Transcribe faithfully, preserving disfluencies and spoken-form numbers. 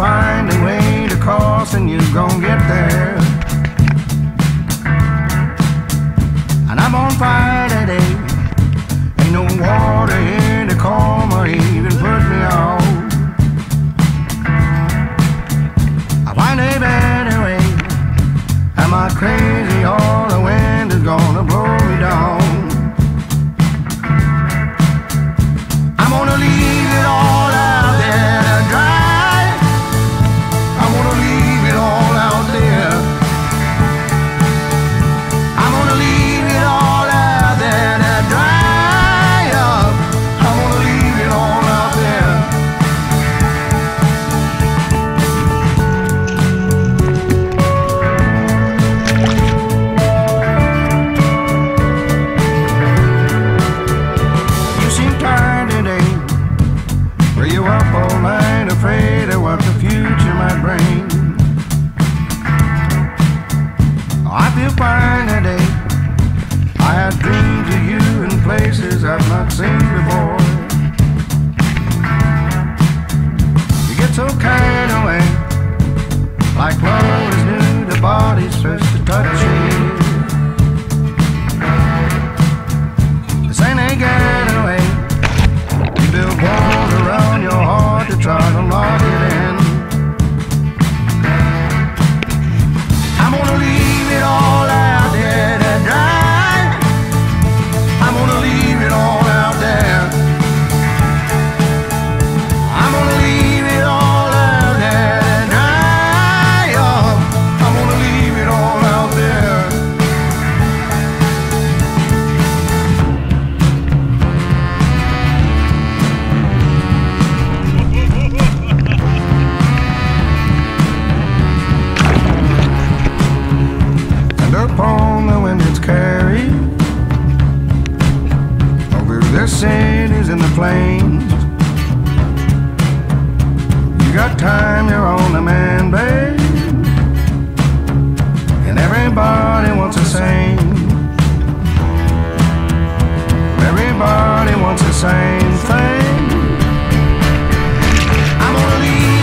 find a way to cross and you're gonna get there. And I'm on fire today. Ain't no water here to calm or even put me out. I find a better way. Am I crazy or the wind is gonna blow me down? I'm gonna leave it all out there to dry. I'm gonna leave it all out there. I'm gonna leave it all out there to dry up. I'm gonna leave it all out there. You seem tired today. Were you up all night afraid of what the future might bring? I feel fine today. I had dreams of you in places I've not seen before. You get so carried away, like love is new, the body's first to touch you. This ain't a getaway. You build walls around your heart to try to lock it in. I'm gonna leave it all out there to dry. I'm gonna leave it all out there. I'm gonna leave it all out there to dry up. I'm gonna leave it all out there. And upon the wind it's carried over the cities and the plains. You got time, you're on the man, babe. And everybody wants the same. Everybody wants the same thing. I'm gonna leave